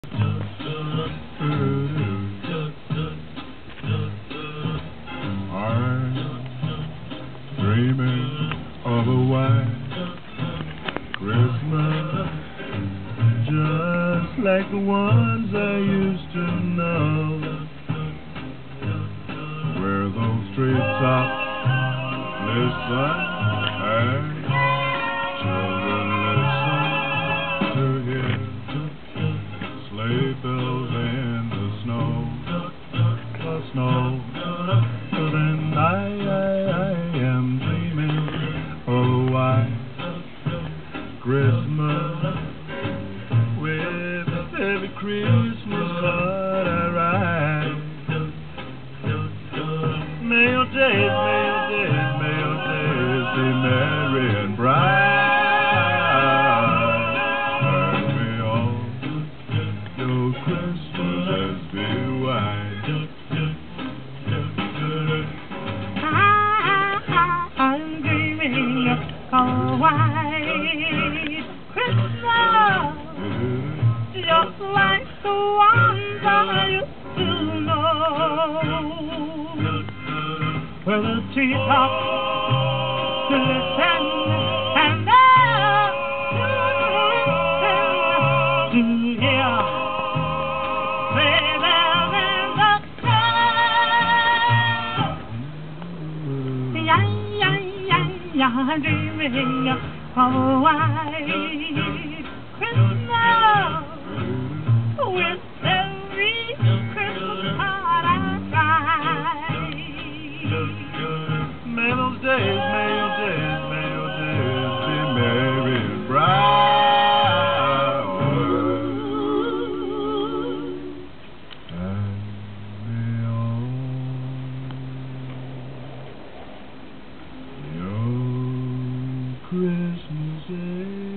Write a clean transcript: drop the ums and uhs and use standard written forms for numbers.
I'm dreaming of a white Christmas, just like the ones I used to know, where those treetops listen and children listen to hear sleigh bells in the snow. Then I am dreaming of a white Christmas, with every Christmas card I write. May your days be merry and bright. May all your Christmases be white. I'm dreaming of a white Christmas, just like the ones I used to know, where the treetops listen and the children listen to hear sleigh bells in the snow. I'm dreaming of a white Christmas, with every Christmas card I write. May your days be merry and bright. And may all your Christmases